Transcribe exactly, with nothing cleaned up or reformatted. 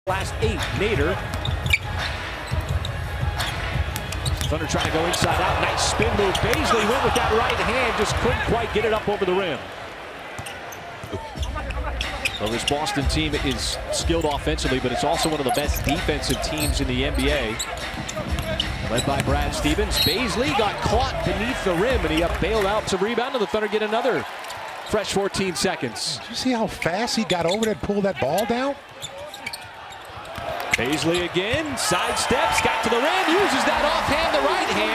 Last eight, Nader. Thunder trying to go inside out. Nice spin move. Bazley went with that right hand, just couldn't quite get it up over the rim. Well, this Boston team is skilled offensively, but it's also one of the best defensive teams in the N B A. Led by Brad Stevens. Bazley got caught beneath the rim, and he up bailed out to rebound, and the Thunder get another fresh fourteen seconds. Did you see how fast he got over there and pulled that ball down? Bazley again, sidesteps, got to the rim, uses that offhand, the right hand.